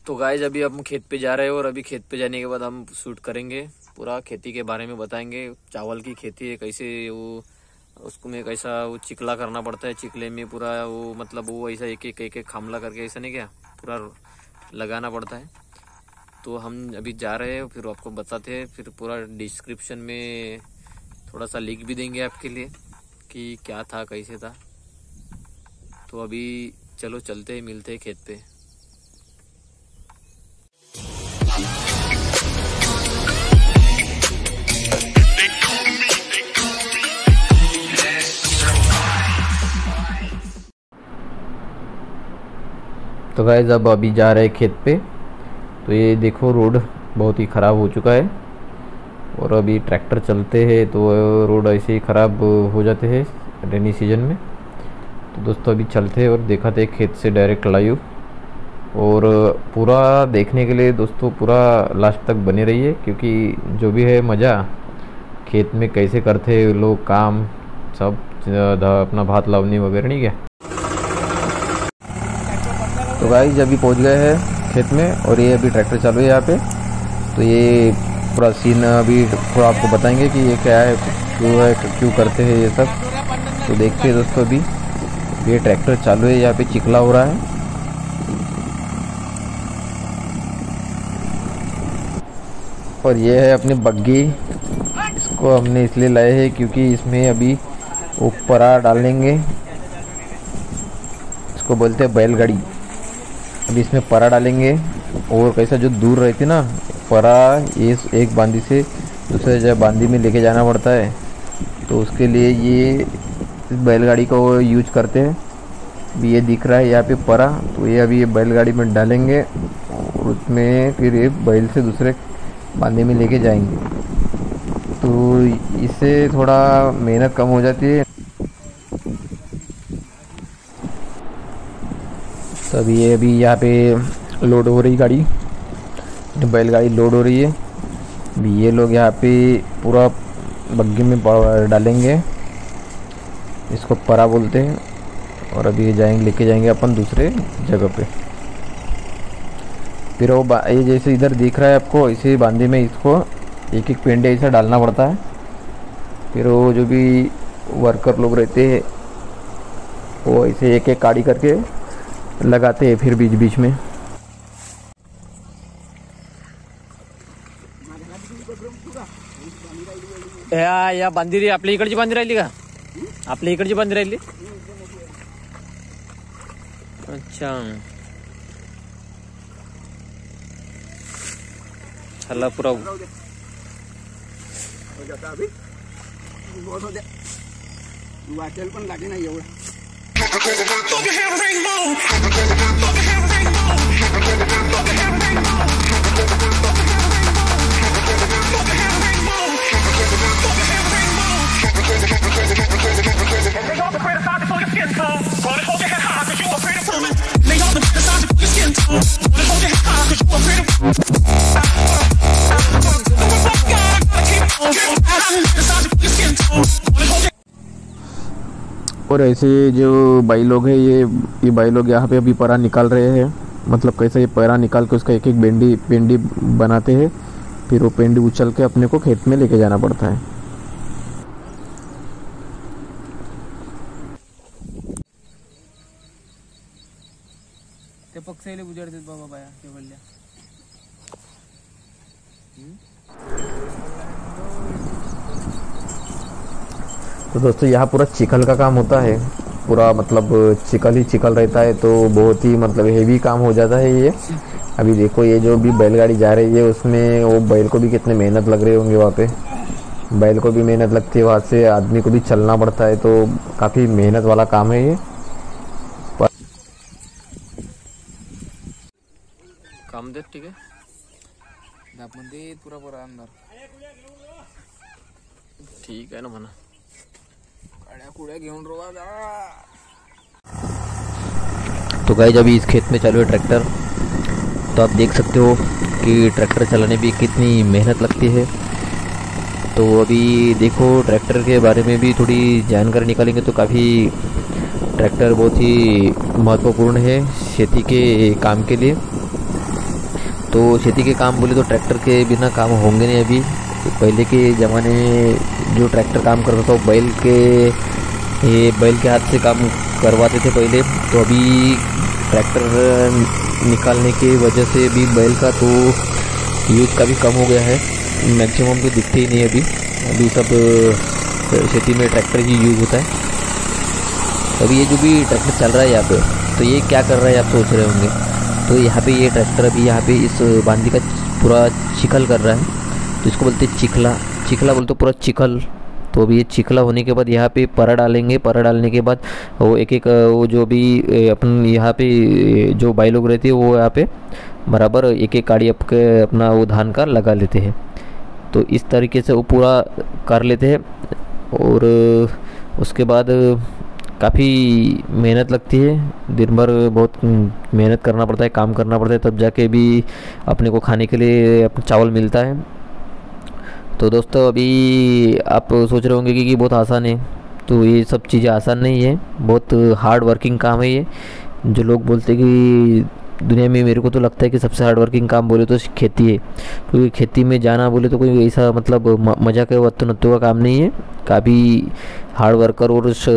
तो गाइस अभी हम खेत पे जा रहे हैं और अभी खेत पे जाने के बाद हम शूट करेंगे, पूरा खेती के बारे में बताएंगे। चावल की खेती है, कैसे वो उसको में कैसा वो चिकला करना पड़ता है, चिकले में पूरा वो मतलब वो ऐसा एक एक खामला करके ऐसा नहीं क्या पूरा लगाना पड़ता है। तो हम अभी जा रहे हैं, फिर आपको बताते हैं, फिर पूरा डिस्क्रिप्शन में थोड़ा सा लिंक भी देंगे आपके लिए कि क्या था कैसे था। तो अभी चलो चलते हैं, मिलते हैं खेत पे। तो गाइस अब अभी जा रहे हैं खेत पे। तो ये देखो रोड बहुत ही ख़राब हो चुका है और अभी ट्रैक्टर चलते हैं तो रोड ऐसे ही ख़राब हो जाते हैं रेनी सीजन में। तो दोस्तों अभी चलते हैं और दिखाते हैं खेत से डायरेक्ट लाइव, और पूरा देखने के लिए दोस्तों पूरा लास्ट तक बने रहिए, क्योंकि जो भी है मज़ा खेत में कैसे करते हैं लोग काम सब अपना भात लावनी वगैरह नहीं क्या। तो गाइस अभी पहुंच गए हैं खेत में और ये अभी ट्रैक्टर चालू है यहाँ पे। तो ये पूरा सीन अभी थोड़ा आपको बताएंगे कि ये क्या है, क्यों करते हैं ये सब। तो देखते हैं दोस्तों अभी ये ट्रैक्टर चालू है, यहाँ पे चिकला हो रहा है। और ये है अपनी बग्गी, इसको हमने इसलिए लाए हैं क्योंकि इसमें अभी ऊपरा डालेंगे, इसको बोलते हैं बैलगाड़ी। अभी इसमें परा डालेंगे और कैसा जो दूर रहती ना परा, ये एक बांदी से दूसरे जगह बांदी में लेके जाना पड़ता है, तो उसके लिए ये इस बैलगाड़ी को यूज करते हैं। अभी ये दिख रहा है यहाँ पे परा, तो ये अभी ये बैलगाड़ी में डालेंगे और उसमें फिर ये बैल से दूसरे बांदी में लेके जाएंगे। तो इससे थोड़ा मेहनत कम हो जाती है। तभी ये अभी यहाँ पे लोड हो रही गाड़ी, बैलगाड़ी लोड हो रही है। अभी ये लोग यहाँ पे पूरा बग्गी में डालेंगे, इसको परा बोलते हैं। और अभी ये जाएंगे, लेके जाएंगे अपन दूसरे जगह पे। फिर वो ये जैसे इधर दिख रहा है आपको, इसी बांधी में इसको एक एक पेंडे ऐसा डालना पड़ता है। फिर वो जो भी वर्कर लोग रहते हैं वो ऐसे एक एक काड़ी करके लगाते हैं फिर बीच बीच में। या बांधी रही आपल्या इकडची बांधी राहिली का? आपल्या इकडची बांधी राहिली? अच्छा चला पूरा वाटेल पण लागे नाही एवढं। और ऐसे जो भाई लोग हैं ये भाई लोग यहाँ पे अभी परा निकाल रहे हैं, मतलब कैसे ये परा निकाल के उसका एक एक पेंडी बनाते हैं। फिर वो पेंडी उछल के अपने को खेत में लेके जाना पड़ता है। ते पक्षाईले उजाडतात बाबा बाया ते बोलल्या। तो दोस्तों यहाँ पूरा चिकल का काम होता है, पूरा मतलब चिकल ही चिकल रहता है, तो बहुत ही मतलब हेवी काम हो जाता है ये। अभी देखो ये जो भी बैलगाड़ी जा रही है उसमें वो बैल को भी कितने मेहनत लग रहे होंगे, वहाँ पे बैल को भी मेहनत लगती है, वहाँ से आदमी को भी चलना पड़ता है, तो काफ़ी मेहनत वाला काम है ये। काम दे ठीक है पूरा पूरा अंदर ठीक है ना म्हणा कुड़े घेऊन तो गाइस अभी इस खेत में चालू है ट्रैक्टर। तो आप देख सकते हो कि ट्रैक्टर चलाने भी कितनी मेहनत लगती है। तो अभी देखो ट्रैक्टर के बारे में भी थोड़ी जानकारी निकालेंगे। तो काफ़ी ट्रैक्टर बहुत ही महत्वपूर्ण है खेती के काम के लिए। तो खेती के काम बोले तो ट्रैक्टर के बिना काम होंगे नहीं अभी। तो पहले के ज़माने में जो ट्रैक्टर काम करता था वो बैल के हाथ से काम करवाते थे पहले। तो अभी ट्रैक्टर निकालने की वजह से भी बैल का तो यूज़ काफ़ी कम हो गया है, मैक्सिमम तो दिखते ही नहीं अभी सब खेती में ट्रैक्टर ही यूज़ होता है। अभी ये जो भी ट्रैक्टर चल रहा है यहाँ पे, तो ये क्या कर रहा है आप सोच रहे होंगे। तो यहाँ पे ये ट्रैक्टर अभी यहाँ पे इस बांदी का पूरा चिखल कर रहा है, तो इसको बोलते हैं चिखला बोलते पूरा चिखल। तो अभी ये चिखला होने के बाद यहाँ पे परा डालेंगे। परा डालने के बाद वो एक वो जो भी अपन यहाँ पे जो भाई लोग रहते हैं वो यहाँ पे बराबर एक काड़ी अपना वो धान का लगा लेते हैं। तो इस तरीके से वो पूरा कर लेते हैं। और उसके बाद काफ़ी मेहनत लगती है, दिन भर बहुत मेहनत करना पड़ता है, काम करना पड़ता है, तब जाके भी अपने को खाने के लिए अपना चावल मिलता है। तो दोस्तों अभी आप सोच रहे होंगे कि बहुत आसान है, तो ये सब चीज़ें आसान नहीं है, बहुत हार्ड वर्किंग काम है ये। जो लोग बोलते हैं कि दुनिया में, मेरे को तो लगता है कि सबसे हार्ड वर्किंग काम बोले तो खेती है, क्योंकि खेती में जाना बोले तो कोई ऐसा मतलब मज़ा के वत्तु नत्तु का काम नहीं है। काफ़ी हार्ड वर्कर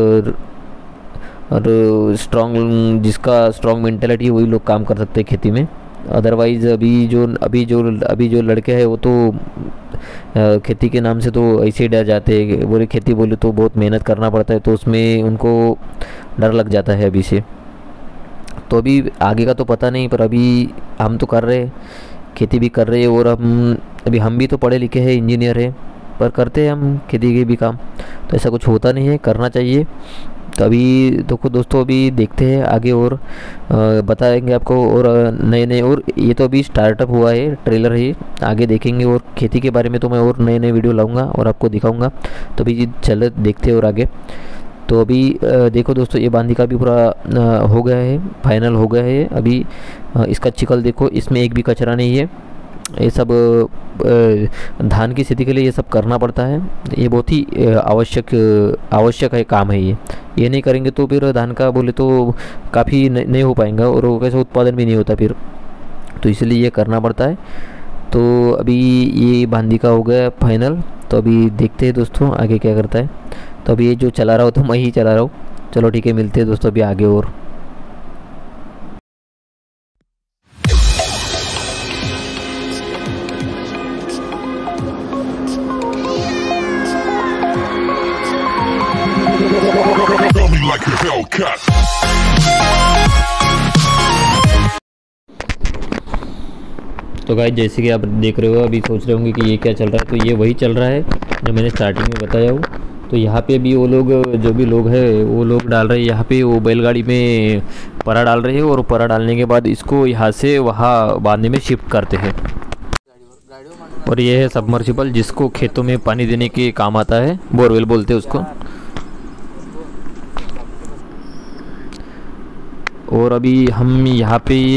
और जिसका स्ट्रॉन्ग मेंटेलिटी है वही लोग काम कर सकते हैं खेती में। अदरवाइज़ अभी जो लड़के हैं वो तो खेती के नाम से तो ऐसे ही डर जाते हैं, बोले खेती बोले तो बहुत मेहनत करना पड़ता है, तो उसमें उनको डर लग जाता है अभी से। तो अभी आगे का तो पता नहीं, पर अभी हम तो कर रहे हैं, खेती भी कर रहे हैं। और हम भी तो पढ़े लिखे हैं, इंजीनियर हैं, पर करते हैं हम खेती के भी काम। तो ऐसा कुछ होता नहीं है, करना चाहिए। तो अभी देखो दोस्तों, अभी देखते हैं आगे और बताएंगे आपको और नए और ये तो अभी स्टार्टअप हुआ है, ट्रेलर है, आगे देखेंगे। और खेती के बारे में तो मैं और नए वीडियो लाऊंगा और आपको दिखाऊंगा। तो अभी चलो देखते हैं और आगे। तो अभी देखो दोस्तों, ये बांदी का भी पूरा हो गया है, फाइनल हो गया है। अभी इसका चिकल देखो, इसमें एक भी कचरा नहीं है। ये सब धान की खेती के लिए ये सब करना पड़ता है, ये बहुत ही आवश्यक है काम है ये नहीं करेंगे तो फिर धान का बोले तो काफ़ी नहीं हो पाएगा और कैसे उत्पादन भी नहीं होता फिर, तो इसलिए ये करना पड़ता है। तो अभी ये बांदी का हो गया फाइनल। तो अभी देखते हैं दोस्तों आगे क्या करता है। तो अभी ये जो चला रहा हो तो मैं ही चला रहा हूँ। चलो ठीक है, मिलते हैं दोस्तों अभी आगे और। Like a Hellcat. तो गाइस, जैसे कि आप देख रहे हो, अभी सोच रहे होंगे कि ये क्या चल रहा है, तो ये वही चल रहा है जो मैंने स्टार्टिंग में बताया हूँ। तो यहाँ पे भी वो लोग, जो भी लोग हैं वो लोग डाल रहे हैं, यहाँ पे वो बैलगाड़ी में परा डाल रहे हैं और परा डालने के बाद इसको यहाँ से वहाँ बांधने में शिफ्ट करते हैं। और ये है सबमर्सिबल, जिसको खेतों में पानी देने के काम आता है, बोरवेल बोलते हैं उसको। और अभी हम यहाँ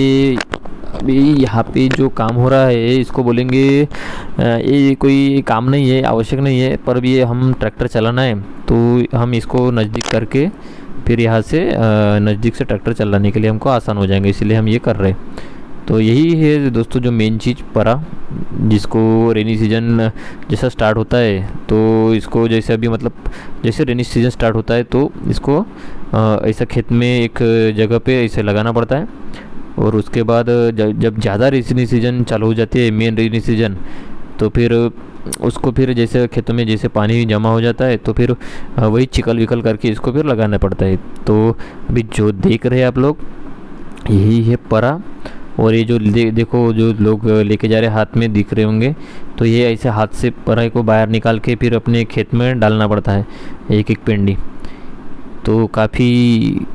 पे जो काम हो रहा है इसको बोलेंगे, ये कोई काम नहीं है, आवश्यक नहीं है, पर अभी ये हम ट्रैक्टर चलाना है तो हम इसको नज़दीक करके फिर यहाँ से नज़दीक से ट्रैक्टर चलाने के लिए हमको आसान हो जाएंगे, इसलिए हम ये कर रहे हैं। तो यही है दोस्तों जो मेन चीज़ परा, जिसको रेनी सीजन जैसा स्टार्ट होता है तो इसको जैसे अभी मतलब जैसे रेनी सीजन स्टार्ट होता है तो इसको ऐसा खेत में एक जगह पे ऐसे लगाना पड़ता है। और उसके बाद जब ज़्यादा रेनी सीजन चालू हो जाती है, मेन रेनी सीजन, तो फिर उसको फिर जैसे खेतों में जैसे पानी जमा हो जाता है तो फिर वही चिकल विकल करके इसको फिर लगाना पड़ता है। तो अभी जो देख रहे हैं आप लोग, यही है परा। और ये जो देखो जो लोग लेके जा रहे हैं हाथ में दिख रहे होंगे, तो ये ऐसे हाथ से पराई को बाहर निकाल के फिर अपने खेत में डालना पड़ता है, एक एक पेंडी। तो काफ़ी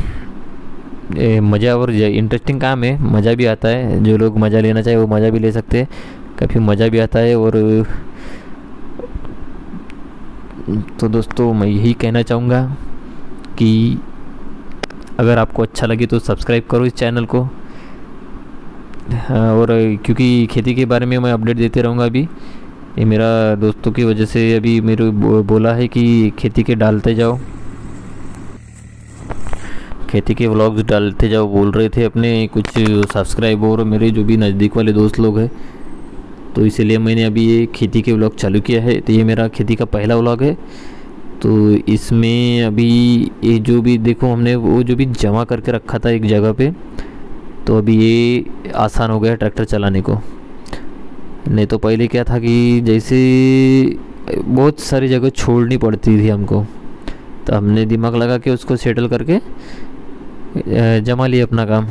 मज़ा और इंटरेस्टिंग काम है, मज़ा भी आता है। जो लोग मज़ा लेना चाहे वो मज़ा भी ले सकते हैं, काफ़ी मज़ा भी आता है। और तो दोस्तों मैं यही कहना चाहूँगा कि अगर आपको अच्छा लगे तो सब्सक्राइब करो इस चैनल को। और क्योंकि खेती के बारे में मैं अपडेट देते रहूँगा। अभी ये मेरा दोस्तों की वजह से अभी मेरे बोला है कि खेती के डालते जाओ, खेती के व्लॉग्स डालते जाओ बोल रहे थे अपने कुछ सब्सक्राइबर और मेरे जो भी नज़दीक वाले दोस्त लोग हैं, तो इसीलिए मैंने अभी ये खेती के व्लॉग चालू किया है। तो ये मेरा खेती का पहला व्लॉग है। तो इसमें अभी ये जो भी देखो हमने वो जो भी जमा करके रखा था एक जगह पे, तो अभी ये आसान हो गया ट्रैक्टर चलाने को। नहीं तो पहले क्या था कि जैसे बहुत सारी जगह छोड़नी पड़ती थी हमको, तो हमने दिमाग लगा के उसको सेटल करके जमा लिया अपना काम।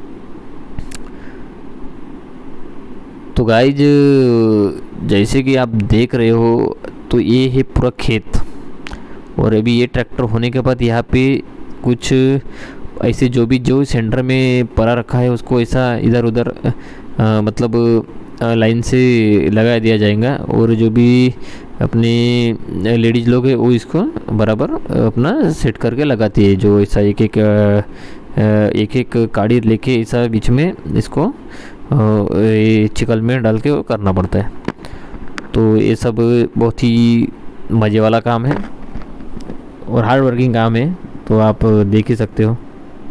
तो गाइज जैसे कि आप देख रहे हो, तो ये है पूरा खेत, और अभी ये ट्रैक्टर होने के बाद यहाँ पे कुछ ऐसे जो सेंटर में पड़ा रखा है उसको ऐसा इधर उधर मतलब लाइन से लगा दिया जाएगा, और जो भी अपने लेडीज़ लोग हैं वो इसको बराबर अपना सेट करके लगाती है। जो ऐसा एक काड़ी लेके ऐसा बीच में इसको चिकल में डाल के करना पड़ता है। तो ये सब बहुत ही मज़े वाला काम है और हार्ड वर्किंग काम है, तो आप देख ही सकते हो।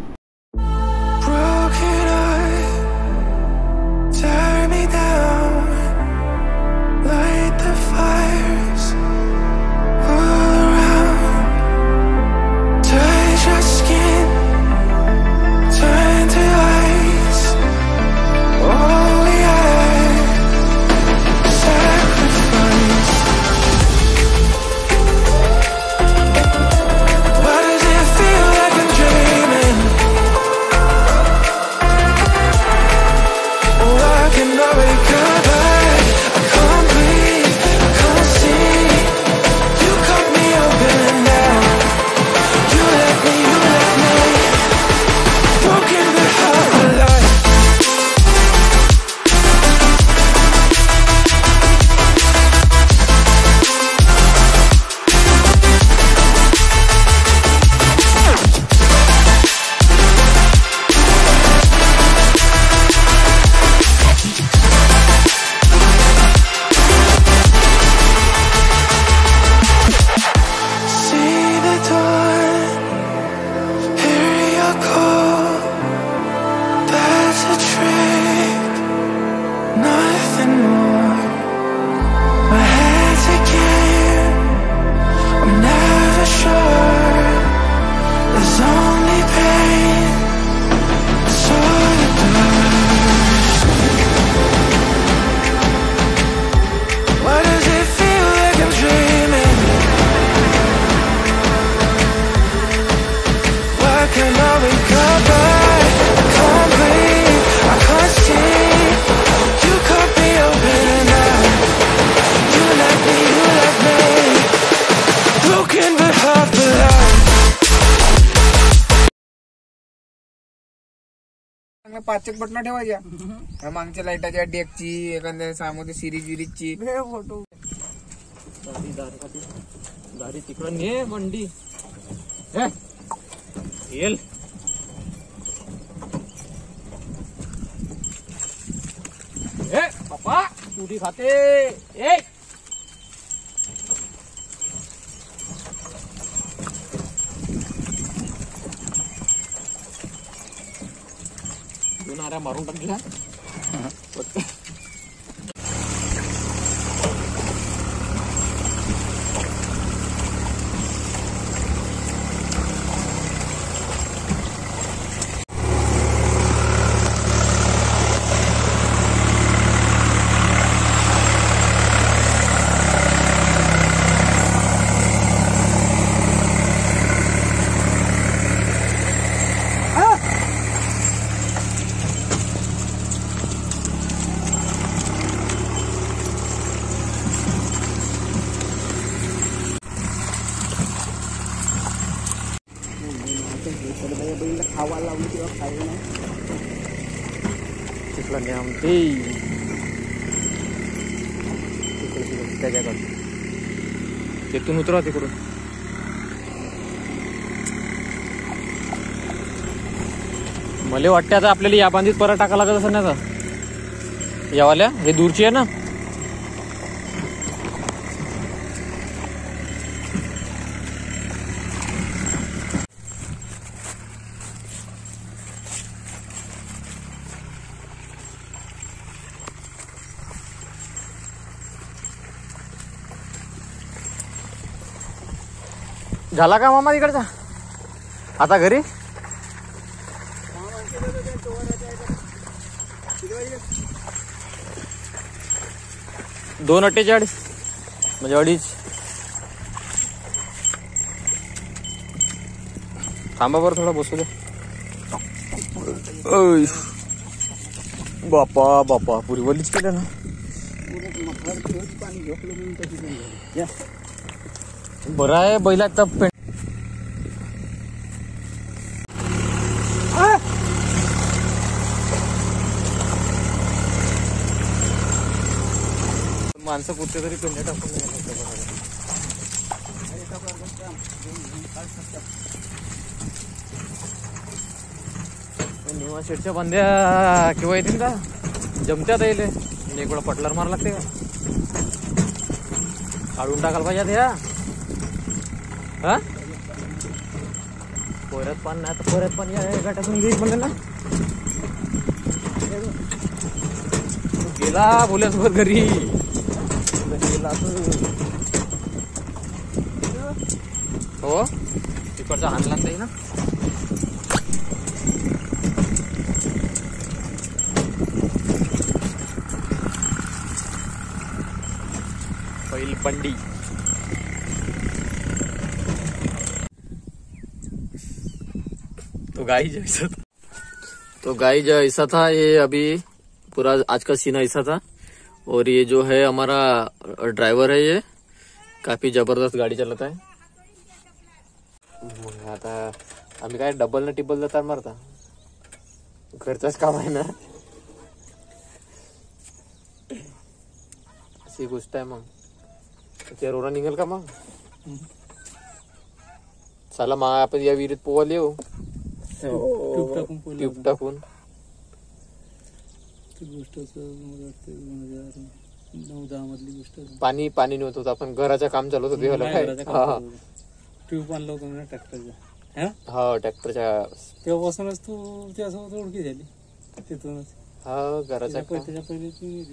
पाच बटन ठेवायच्या मागच्या लाईटाच्या डेकची एखाद्या सामोर सिरीजची फोटो दारी तिकडं ने मंडी येल पापा तुरी खाते दोन मारून टाकल्या खावा लावली किंवा खायला नाही चिखला ने आमते त्याच्याकडे तिथून उतरा तिकडून मला वाटतं आता आपल्याला या बांधीत परत टाका लागत असं नाही का यावाल्या हे दूरची आहे ना झाला का मामा तिकडचा आता घरी? 2:48 म्हणजे 2:30. थांबा बरं थोडा बसू दे. बापा बापा पुरी वलीच केलं ना. बरं आहे बैला तप माणसं कुठे तरी पेंड्या टाकून निवा शेटच्या बांध्या किंवा येतील का जमत्यात येईल म्हणजे एक वेळा पटलार मारा लागते का काढून टाकायला पाहिजे ह्या हा परत पण नाही तर परत पण या गाठातून घेईल म्हणलं ना गेला बोल्यासोबत घरी गेला हो तिकडचा हाणला नाही ना पहिली पंडी तो गाई जो ऐसा था ये अभी पूरा आज का सीन ऐसा था. और ये जो है हमारा ड्राइवर है ये काफी जबरदस्त गाडी चलत आहे. आता आम्ही काय डबल न टिबल जातात मारता घरचाच काम आहे ना अशी गोष्ट आहे. मग ते रोडा निघेल का मग चला मग आपण या विहिरीत पोवायला येऊ ट्यूब टाकून. पाणी पाणी नव्हत होत आपण घराचं काम चालू होतं ट्यूब आणलं होतं ना ट्रॅक्टरच्या. हा ट्रॅक्टरच्या तेव्हापासूनच तू त्यासोबत ओळखी झाली तिथूनच. हा घराच्या त्याच्या पहिले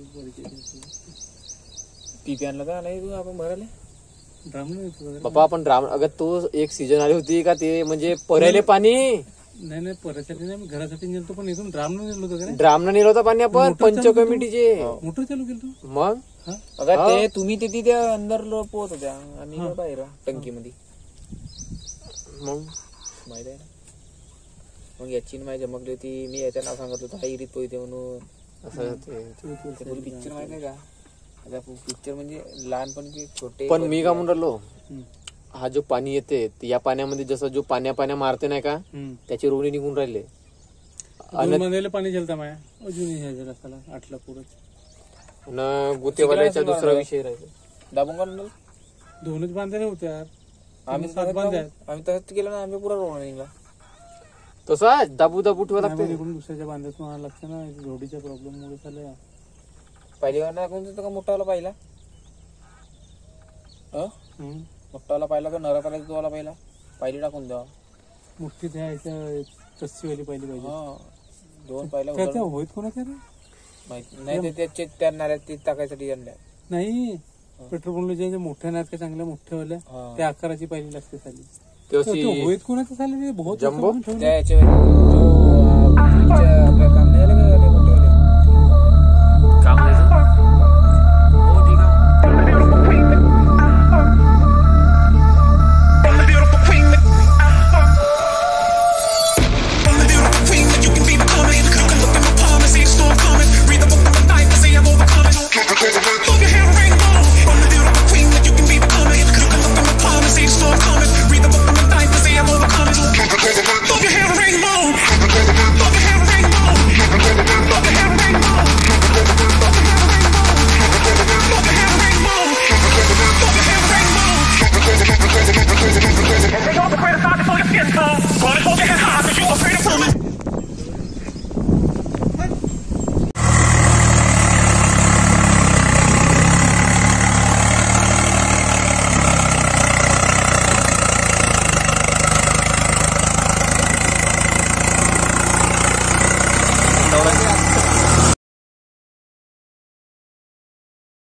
पीक आणलं का नाही तू आपण भरायला बाबा आपण अगं तो एक सीजन आली होती का ते म्हणजे पर्यायले पाणी नाही परसाठी नाही घरासाठी नेलतो पण इथून ड्राम नेलो होतं का ड्रामनं नेलं होतं पाणी आपण पंच कमिटीचे मोटर चालू केलं मग अगं ते तुम्ही तिथे त्या अंदर पोहत होत्या आणि बाहेर टंकी मध्ये मग माहित आहे ना. मग याची माहिती जमकली होती मी याचं नाव सांगत होतो हाईरीत पोहते म्हणून असं पिक्चर माहित नाही का आता पिक्चर म्हणजे लहानपणी छोटे. पण मी का म्हणून राहिलो हा जो पाणी येते या पाण्यामध्ये जसं जो पाण्या मारते नाही का त्याचे रोणी निघून राहिले पाणी झेलता माया अजून आटला पुरत न गुतेवाल्याचा दुसरा विषय राहिला दाबून का दोनच बांधले होते यार. आम्ही तसंच केलं ना आम्ही पुरा रोड निघला तसा दाबू ठेवा लागते दुसऱ्याच्या बांधत म्हणायला लागतं ना रोडीच्या प्रॉब्लेम मुळे झालं. पहिली वार नाही कोणतं का मोठावाला पाहिला मोठावाला पाहिला का नरा करायचा तो पहिला पहिली टाकून द्यावा मोठी तस्सीवाली पहिली पाहिजे. दोन पहिला होत कोणाच्या माहिती नाही त्याचे त्या नाऱ्यात ते टाकायसाठी आणल्या नाही पेट्रोल पंप मोठ्या नाऱ्यात का चांगल्या मोठ्यावाल्या त्या आकाराची पहिली लागते साली होत कोणाचं झालं बहुत जम्बो त्या याच्यावर आपलं काम नाही आलं का मोठेवाले काम नाही हो ठीक आहे. दौड़ाएंगे